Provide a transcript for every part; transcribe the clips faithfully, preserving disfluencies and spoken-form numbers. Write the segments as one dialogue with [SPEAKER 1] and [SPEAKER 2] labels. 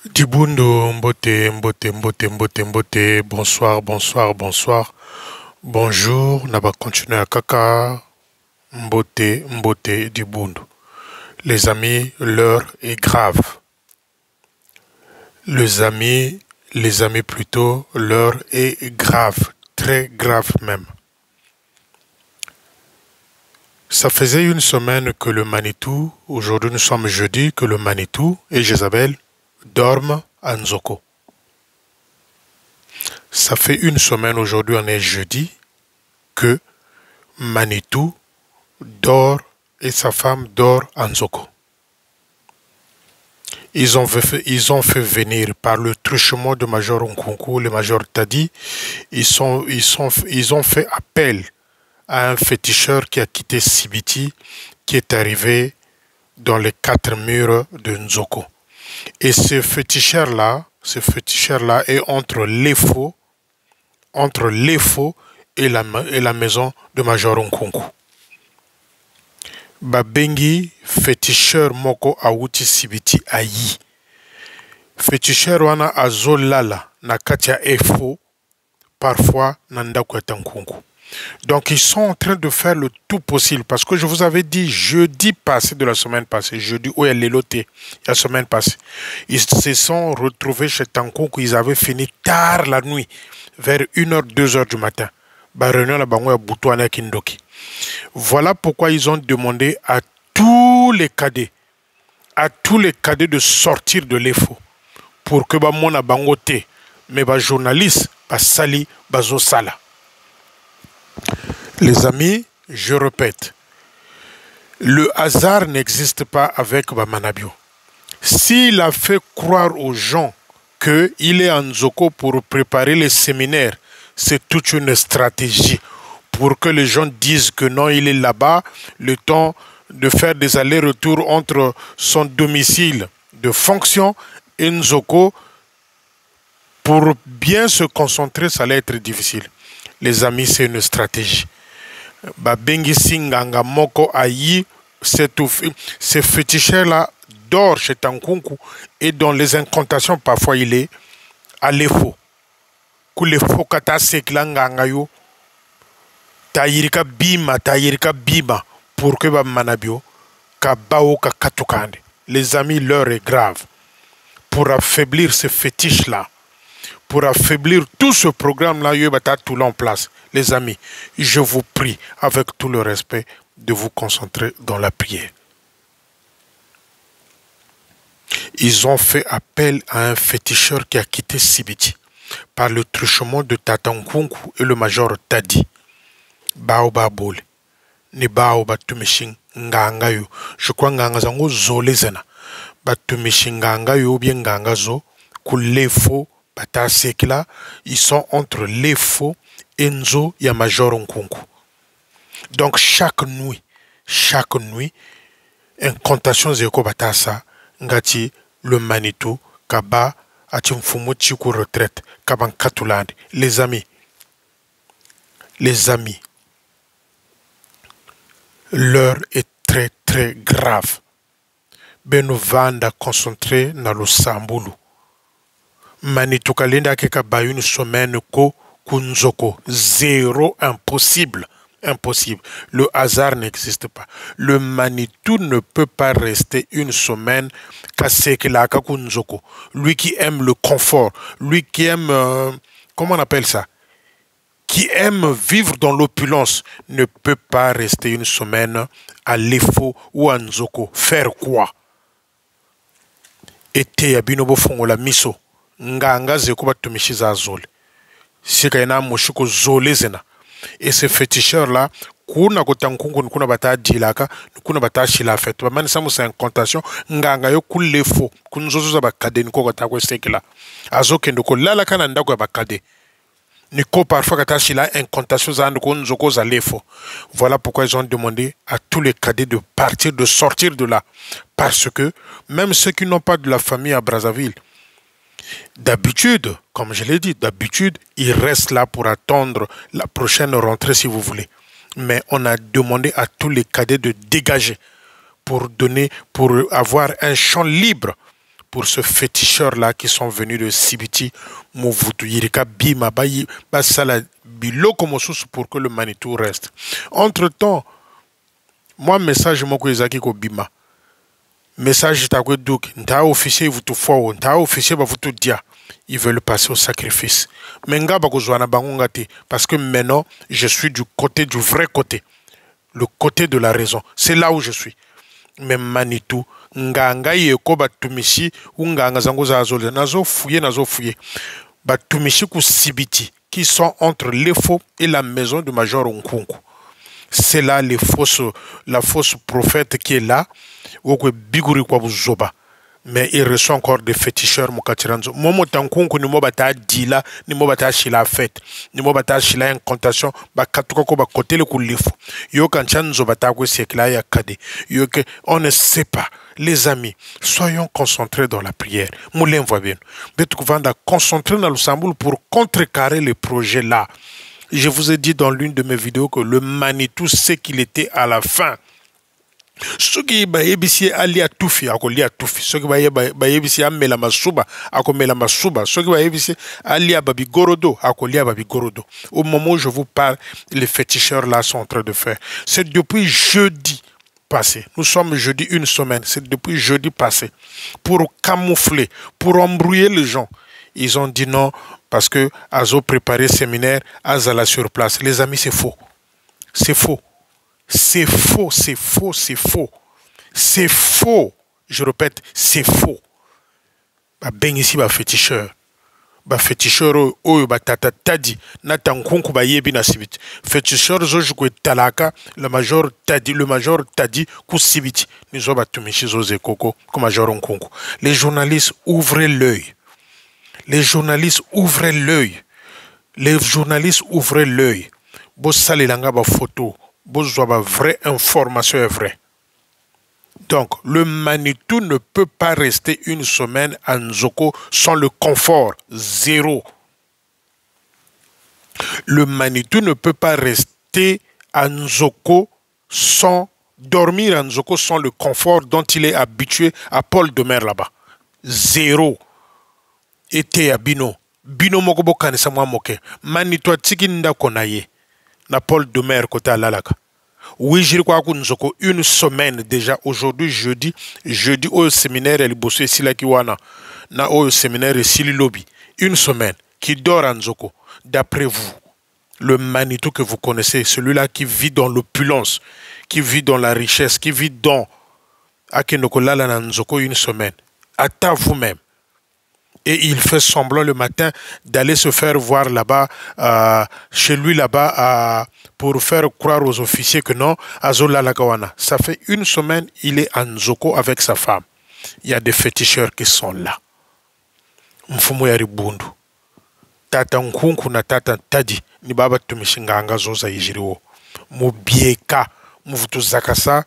[SPEAKER 1] Dibundo, Mbote, Mbote, Mbote, Mbote, Mbote, bonsoir, bonsoir, bonsoir, bonjour, Naba continuer à Kaka, Mbote, Mbote, Dibundo. Les amis, l'heure est grave. Les amis, les amis plutôt, l'heure est grave, très grave même. Ça faisait une semaine que le Manitou, aujourd'hui nous sommes jeudi, que le Manitou et Jézabel dorment à Nzoko. Ça fait une semaine, aujourd'hui on est jeudi, que Manitou dort et sa femme dort à Nzoko. Ils ont, fait, ils ont fait venir par le truchement de Major Nkunku, le Major Tadi, ils, sont, ils, sont, ils ont fait appel à un féticheur qui a quitté Sibiti, qui est arrivé dans les quatre murs de Nzoko. Et ce féticheur-là, ce féticheur-là est entre l'Efo, entre l'Efo et la, et la maison de Major Nkunku. Babengi, féticheur moko awuti Sibiti ayi. Féticheur wana azolala na katia Efo, parfois nanda kweta Nkunku. Donc ils sont en train de faire le tout possible parce que je vous avais dit jeudi passé de la semaine passée, jeudi où elle est lotée, la semaine passée, ils se sont retrouvés chez Tankunku, ils avaient fini tard la nuit, vers une heure, deux heures du matin. Voilà pourquoi ils ont demandé à tous les cadets, à tous les cadets de sortir de l'Efo pour que ba mona bangote, mais ba journaliste, ba sali, ba zo sala. Les amis, je répète, le hasard n'existe pas avec Bamanabio. S'il a fait croire aux gens qu'il est en Nzoko pour préparer les séminaires, c'est toute une stratégie pour que les gens disent que non, il est là-bas, le temps de faire des allers-retours entre son domicile de fonction et Nzoko, pour bien se concentrer, ça allait être difficile. Les amis, c'est une stratégie. Babengi Singanga Moko Ayi, ce féticheur-là dort chez Tankunku et dans les incantations, parfois il est à l'Efo. Kulefo kata seklanga yo tayirika bima, tayirika bima pour que ba manabio ka bao ka katukande. Les amis, l'heure est grave. Pour affaiblir ce fétiche-là, pour affaiblir tout ce programme-là, il y a tout en place. Les amis, je vous prie, avec tout le respect, de vous concentrer dans la prière. Ils ont fait appel à un féticheur qui a quitté Sibiti par le truchement de Tatankunku et le major Tadi. Baoba Bole. Ni Baoba Tumishin Ngangayo. Je crois Ngangazango Zolezena. Batumishin Ngangayo bien Ngangazo. Kulefo. Bata Sekla. Ils sont entre l'Efo et Nzo ya Major Nkunku. Donc chaque nuit, chaque nuit, incantation zeko batasa, ngati le Manitou, kaba, atimfumu chiku retraite, kaban katulande. Les amis, les amis, l'heure est très très grave. Beno vanda concentré na lo sambulu. Manitou kalenda keka ba une semaine ko kunzoko. Zéro impossible. Impossible. Le hasard n'existe pas. Le Manitou ne peut pas rester une semaine kasekelaka kunzoko. Lui qui aime le confort, lui qui aime, euh, comment on appelle ça, qui aime vivre dans l'opulence, ne peut pas rester une semaine à l'Efo ou à Nzoko. Faire quoi? Ete ya binobo fongo la miso. Nganga zeko batumishiza azole. Sikaina moshiko zole zena. Et ce féticheur-là, kuna kotankungu kuna bata dilaka, kuna bata shila fait. Bamani samu sa incantation, nganga yo kulefo, kunzozo za bakade niko kata kwa sekela. Azo kendo ko lala kana ndako ya bakade. Niko parfois kata shila incantation za ndoko nzoko za lefo. Voilà pourquoi ils ont demandé à tous les cadets de partir, de sortir de là. Parce que même ceux qui n'ont pas de la famille à Brazzaville, d'habitude, comme je l'ai dit, d'habitude, ils restent là pour attendre la prochaine rentrée si vous voulez. Mais on a demandé à tous les cadets de dégager pour donner, pour avoir un champ libre pour ce féticheur-là qui sont venus de Sibiti, Movutu, Yirika, Bima, Bayi, Basala, Biloko Mosus pour que le Manitou reste. Entre-temps, moi, message, moi, Izaki ko Bima. Message, t'as quoi donc, t'as officier, vous tout fort, t'as officier, vous tout dia. Ils veulent passer au sacrifice. Menga bakozwana bangongate, parce que maintenant, je suis du côté, du vrai côté. Le côté de la raison. C'est là où je suis. Mais Manitou, nganga yeko batumishi, nganga zango za azole, nazo fouye, nazo fouye. Batumishi ku Sibiti, qui sont entre l'Efo et la maison du Major Nkunku. C'est là les fausses, la fausse prophète qui est là, ou que biguri kwa buzoba. Mais il reçoit encore des féticheurs mokatiranzo. Momo tankunku ni mobata dila, ni mobata shila fête, ni mobata shila incantation, ba katuka ko ba côté le kulifu. Yo kanchanzo bata ko sekla ya kade. Yo que on ne sait pas. Les amis, soyons concentrés dans la prière. Moulin voit bien. Betou vanda concentrer dans le Samboul pour contrecarrer les projets là. Je vous ai dit dans l'une de mes vidéos que le Manitou sait qu'il était à la fin. Ceux qui baïbisi ali a toufi, a li a toufi. Ceux qui baïbisi a mela masuba, a mela masuba. Ceux qui baïbisi ali a babi gorodo, a li a babi gorodo. Au moment où je vous parle, les féticheurs là sont en train de faire. C'est depuis jeudi passé. Nous sommes jeudi une semaine. C'est depuis jeudi passé. Pour camoufler, pour embrouiller les gens. Ils ont dit non parce que Azo préparé séminaire, Azala sur place. Les amis, c'est faux. C'est faux. C'est faux, c'est faux, c'est faux. C'est faux. Je répète, c'est faux. Bah ben ici, bah féticheur. Bah féticheur, oh, bah tata tadi. Natan kunku ba yebi na sibiti. Féticheur, zo jukwe talaka, le major tadi, le major tadi, ku sibiti. Nous avons tumichi zo zekoko, ku major nkunku. Les journalistes, ouvrez l'œil. Les journalistes, ouvrez l'œil. Les journalistes, ouvrez l'œil. Bo salilanga ba photo. La vraie information est vraie. Donc, le Manitou ne peut pas rester une semaine à Nzoko sans le confort. Zéro. Le Manitou ne peut pas rester à Nzoko sans dormir à Nzoko sans le confort dont il est habitué à Paul de Mer là-bas. Zéro. Et à Bino. Bino mokobo kanisa mwa moke. Manitou tiki nda konaye. Na Paul de Mer côté à Lalaka. Oui, je crois que une semaine déjà, aujourd'hui, jeudi, jeudi au séminaire, elle bosse ici là kiwana, na au séminaire ici lobby. Une semaine, qui dort à Nzoko. D'après vous, le Manitou que vous connaissez, celui-là qui vit dans l'opulence, qui vit dans la richesse, qui vit dans Akenokola la Nzoko une semaine. Attends vous-même. Et il fait semblant le matin d'aller se faire voir là-bas, euh, chez lui là-bas, euh, pour faire croire aux officiers que non, Azola Lagawana. Ça fait une semaine, il est à Nzoko avec sa femme. Il y a des féticheurs qui sont là. Mfumo ya ribundu. Tata nkunku na tata tadi, ni baba tumishinganga zoza yijiriwo. Mubieka, muvutu zakasa,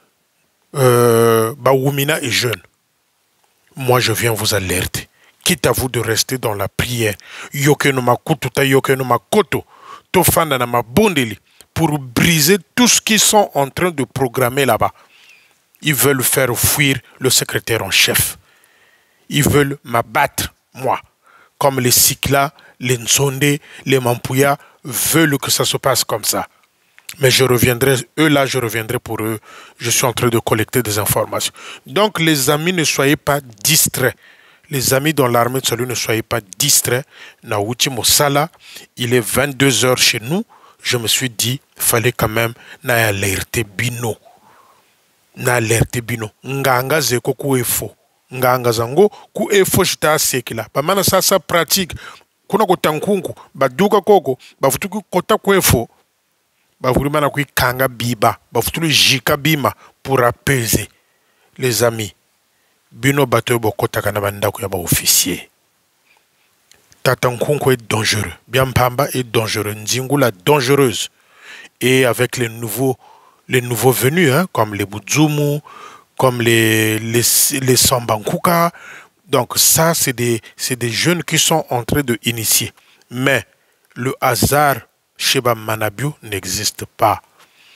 [SPEAKER 1] euh, Bawumina est jeune. Moi, je viens vous alerter. Quitte à vous de rester dans la prière. Yoke no makututa, yoke no makoto. Tofanda na mabondeli. Pour briser tout ce qu'ils sont en train de programmer là-bas. Ils veulent faire fuir le secrétaire en chef. Ils veulent m'abattre, moi. Comme les Sikla, les Nzonde, les Mampouya veulent que ça se passe comme ça. Mais je reviendrai, eux là, je reviendrai pour eux. Je suis en train de collecter des informations. Donc les amis, ne soyez pas distraits. Les amis dans l'armée de salut, ne soyez pas distraits. Naouti Mosala, il est vingt-deux heures chez nous. Je me suis dit, il fallait quand même n'alerter bino. N'alerter bino. Nganga zeko ku efo. Nganga zango ku efo jita sekila. Bamana ça ça pratique. Kuna ko tankunku, baduka koko, bafutuku kota ku efo. Bavulimana ku kanga biba, bafutulu jika bima pour apaiser les amis. Bino bateau bokota kana bandako ya ba officier. Tata Nkunku est dangereux. Biampamba est dangereux. Nzingula dangereuse. Et avec les nouveaux, les nouveaux venus, hein, comme les Budzumu, comme les, les, les Sambankuka. Donc ça, c'est des, c'est des jeunes qui sont en train de initier. Mais le hasard chez Bamanabiou n'existe pas.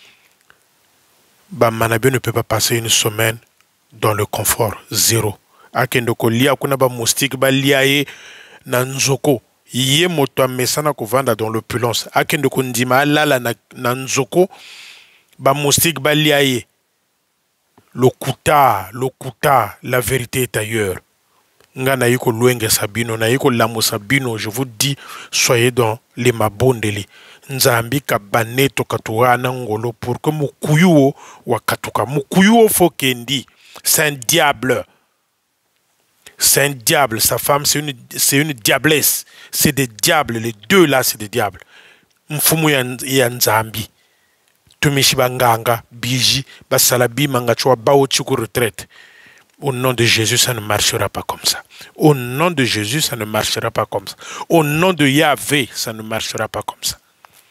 [SPEAKER 1] Bamanabiou ne peut pas passer une semaine dans le confort. Zéro. akende kolia kuna ba moustique ba liaye na nzoko ye moto amesana kovanda dans l'opulence akende kondima alala na, na nzoko ba moustique ba liaye lokuta lokuta la vérité est ailleurs nga na yiko luenge sabino na yiko lamo sabino. Je vous dis, soyez dans les mabondeli nzambi ka baneto katuana ngolo pour que mukuyuo wa katuka mukuyuo fokendi. C'est un diable. C'est un diable. Sa femme, c'est une, c'est une diablesse. C'est des diables. Les deux là, c'est des diables. Mfumu ya nzambi. Tumishi banganga, biji, basalabi, mangachwa, bao chuku retraite. Au nom de Jésus, ça ne marchera pas comme ça. Au nom de Jésus, ça ne marchera pas comme ça. Au nom de Yahvé, ça ne marchera pas comme ça.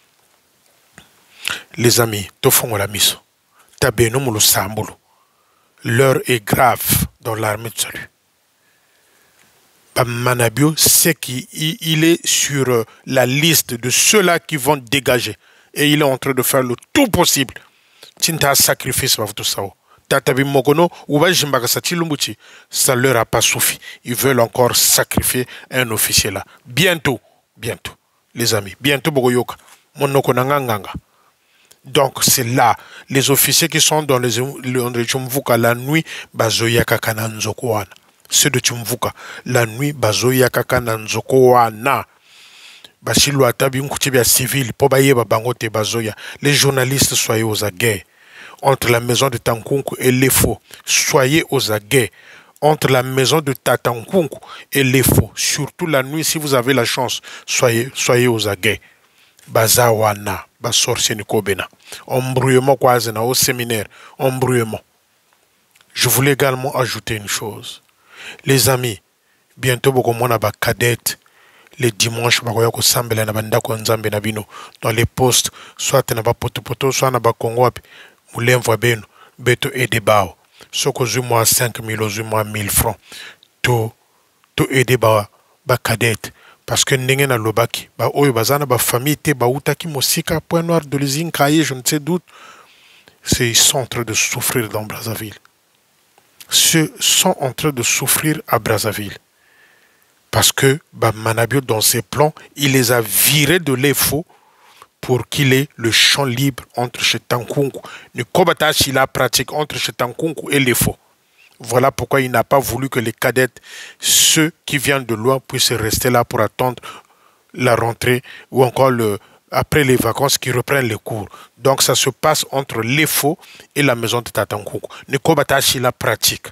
[SPEAKER 1] Les amis, tofongo la miso. Tabeno mulu sambulu. L'heure est grave dans l'armée de salut. Manabio sait qu'il est sur la liste de ceux-là qui vont dégager. Et il est en train de faire le tout possible. Tinta sacrifice va tout ça. Tatabi Mogono, ou ça leur a pas suffi. Ils veulent encore sacrifier un officier là. Bientôt, bientôt, les amis. Bientôt, Bogoyoka. Monoko nanganga. Donc c'est là, les officiers qui sont dans les Tchumvuka la nuit, bazoya kakana nzokoana. Ceux de Tchumvuka, la nuit, bazoya kakana nzokoana. Bashilo atabi mkutibia civil, pobaye babangote bazoya. Les journalistes, soyez aux aguets. Entre la maison de Tankunku et les faux, soyez aux aguets. Entre la maison de Tatankunku et les faux, surtout la nuit, si vous avez la chance, soyez, soyez aux aguets. Bazawana, basorsi nikobena. Embrouillement kwazena au séminaire. Embrouillement. Je voulais également ajouter une chose. Les amis, bientôt beaucoup mona ba cadette. Les dimanches, bakoya ko sambela na banda ko nzambe na bino dans les postes, soit na ba poto poto, soit na ba Congo api. Moulemvwa beno, beto ede bao. Soko zu moi cinq mille, zu moi mille francs. To, to ede ba, ba cadette. Parce que ndenge na lobaki, ba oyo bazana ba famille te ba utaki mosika point noir de l'usine Kaye, je ne sais d'où. Ils sont en train de souffrir dans Brazzaville. Ceux sont en train de souffrir à Brazzaville. Parce que ba Manabio dans ses plans, il les a virés de l'E F O pour qu'il ait le champ libre entre Chetankunku. Ne Kobatashi la pratique entre Chetankunku et l'E F O. Voilà pourquoi il n'a pas voulu que les cadettes, ceux qui viennent de loin, puissent rester là pour attendre la rentrée ou encore le, après les vacances qui reprennent les cours. Donc ça se passe entre l'E F O et la maison de Tatankunku. Ne Kobatashi la pratique.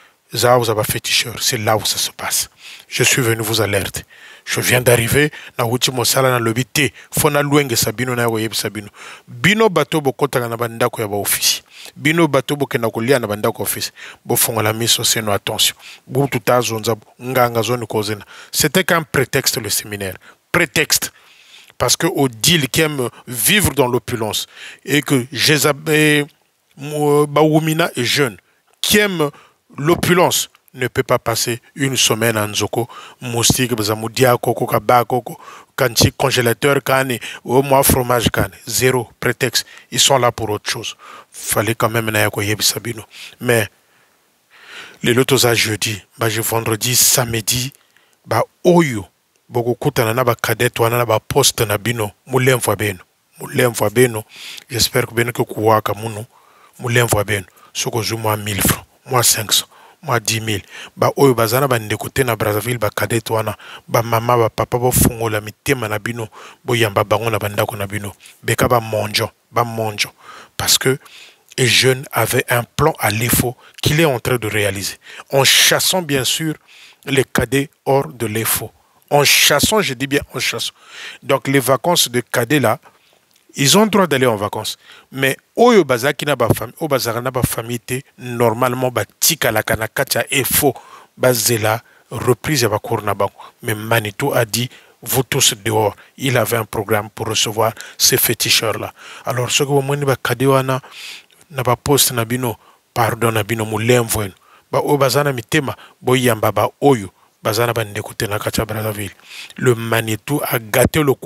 [SPEAKER 1] C'est là où ça se passe. Je suis venu vous alerter. Je viens d'arriver na wuti mosala na lobité fona luenge sabino na woyeb sabino bino bato bokota na bandako ya ba office bino bato bokena kolia na bandako office bo fongola miso seno attention bo tutazonza nganga zone kozena. C'était qu'un prétexte le séminaire, prétexte parce que Odile qui aime vivre dans l'opulence et que Jézabé Baoumina est jeune qui aime l'opulence ne peut pas passer une semaine en Nzoko, moustique, bazamudia, coco, kaba, coco, kanchi, congélateur, kane, au moins fromage, kane. Zéro prétexte. Ils sont là pour autre chose. Fallait quand même n'aille quoi sabino. Mais, les lotos à jeudi, bah, je vendredi, samedi, bah, oyo, beaucoup kuta na ba cadet, wana ba poste na bino, moulin fois beno. Moulin fois beno. J'espère que beno que kouaka mouno, moulin fois beno. Soko zou moi mille francs, moi cinq cents. Moi dix mille. Ba oyo bazana ba ndekute na Brazzaville ba cadet wana ba mama ba papa ba fungola mitema na bino bo yamba bango na bandako na bino beka ba monjo ba monjo parce que les jeunes avaient un plan à l'E F O qu'il est en train de réaliser en chassant bien sûr les cadets hors de l'E F O, en chassant, je dis bien en chassant. Donc les vacances de cadets là, ils ont le droit d'aller en vacances. Mais oyo bazaki na ba famille, o bazaka na ba famille te normalement ba tika la kanakacha e faux bazela reprise ya ba cour na bango. Mais Manitou a dit vous tous dehors. Il avait un programme pour recevoir ces féticheurs là. Alors ce que vous moni ba kadewana na ba poste na bino pardon na bino mulemvo ba o bazana mitema boyamba ba oyo bazana ba ndekute na kacha Brazzaville. Le Manitou a gâté le coin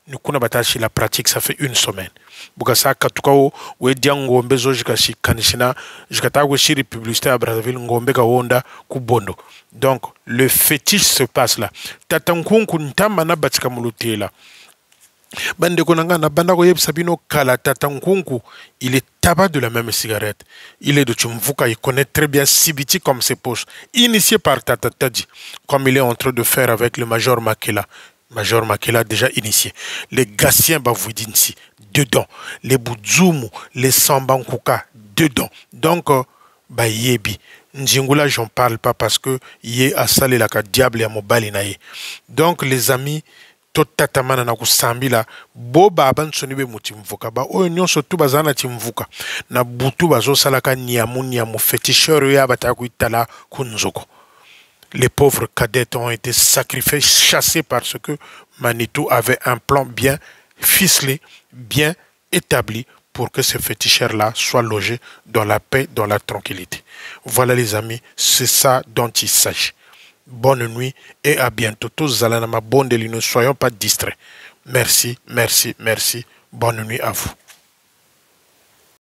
[SPEAKER 1] nous kuna batashi la pratique ça fait une semaine bukasa katuka o we diango mbezo jikashi kanishina jikata we shiri publicité à Brazzaville ngombe ka wonda ku bondo. Donc le fétiche se passe là tatankunku ntamba na batika mulutela bande konanga na banda ko sabino kala tatankunku il est tabac de la même cigarette. Il est de Tchumvuka, il connaît très bien Sibiti comme ses poches. Initié par Tata Tadji, comme il est en train de faire avec le Major Makela. Major Makela déjà initié. Les Gassiens Bavoudinsi, dedans. Les Boudzoumou, les Sambankuka, dedans. Donc, euh, bah yebi. Njingula, j'en parle pas parce que yé a salé la diable et à mobile naïe. Donc, les amis, tout tatamana na kusambila bo baba nsonibe mutimvuka ba oyo nyonso tu bazana timvuka na butu bazo salaka niamu niamu féticheur ya bataka itala kunzoko. Les pauvres cadettes ont été sacrifiés, chassés parce que Manitou avait un plan bien ficelé, bien établi pour que ces féticheurs-là soient logés dans la paix, dans la tranquillité. Voilà les amis, c'est ça dont il s'agit. Bonne nuit et à bientôt. Tous Zalanama Bondeli, ne soyons pas distraits. Merci, merci, merci. Bonne nuit à vous.